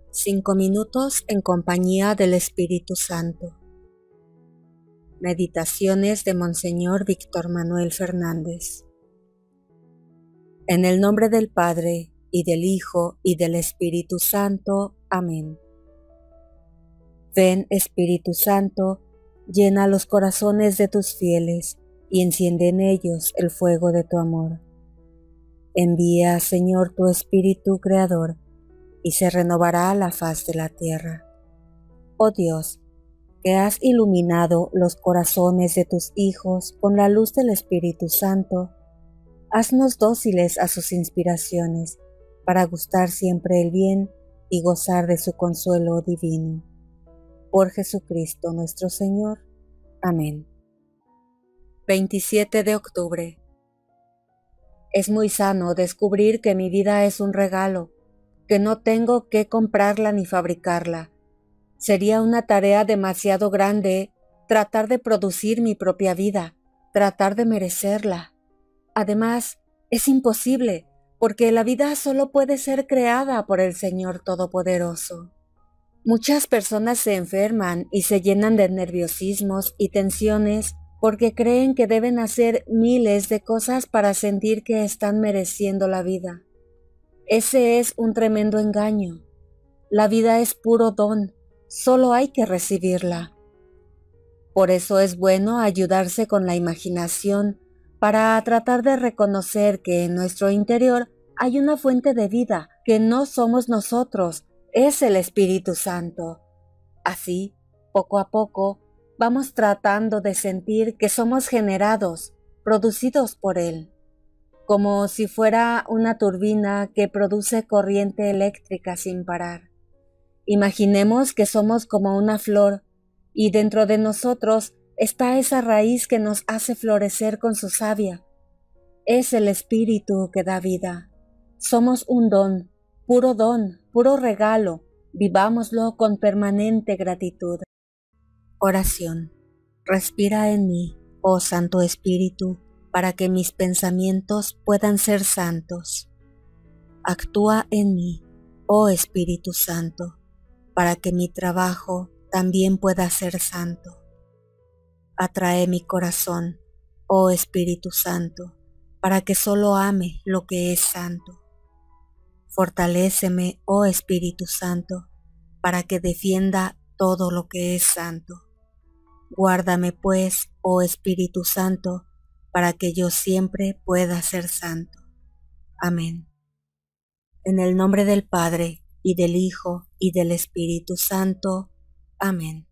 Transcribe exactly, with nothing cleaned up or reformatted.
Cinco minutos en compañía del Espíritu Santo. Meditaciones de Monseñor Víctor Manuel Fernández. En el nombre del Padre, y del Hijo, y del Espíritu Santo. Amén. Ven, Espíritu Santo, llena los corazones de tus fieles, y enciende en ellos el fuego de tu amor. Envía, Señor, tu Espíritu Creador, y se renovará la faz de la tierra. Oh Dios, que has iluminado los corazones de tus hijos con la luz del Espíritu Santo, haznos dóciles a sus inspiraciones, para gustar siempre el bien y gozar de su consuelo divino. Por Jesucristo nuestro Señor. Amén. veintisiete de octubre. Es muy sano descubrir que mi vida es un regalo, que no tengo que comprarla ni fabricarla. Sería una tarea demasiado grande tratar de producir mi propia vida, tratar de merecerla. Además, es imposible, porque la vida solo puede ser creada por el Señor Todopoderoso. Muchas personas se enferman y se llenan de nerviosismos y tensiones porque creen que deben hacer miles de cosas para sentir que están mereciendo la vida. Ese es un tremendo engaño. La vida es puro don, solo hay que recibirla. Por eso es bueno ayudarse con la imaginación para tratar de reconocer que en nuestro interior hay una fuente de vida, que no somos nosotros, es el Espíritu Santo. Así, poco a poco, vamos tratando de sentir que somos generados, producidos por Él, como si fuera una turbina que produce corriente eléctrica sin parar. Imaginemos que somos como una flor, y dentro de nosotros está esa raíz que nos hace florecer con su savia. Es el Espíritu que da vida. Somos un don, puro don, puro regalo. Vivámoslo con permanente gratitud. Oración. Respira en mí, oh Santo Espíritu, para que mis pensamientos puedan ser santos. Actúa en mí, oh Espíritu Santo, para que mi trabajo también pueda ser santo. Atrae mi corazón, oh Espíritu Santo, para que solo ame lo que es santo. Fortaléceme, oh Espíritu Santo, para que defienda todo lo que es santo. Guárdame pues, oh Espíritu Santo, para que yo siempre pueda ser santo. Amén. En el nombre del Padre, y del Hijo, y del Espíritu Santo. Amén.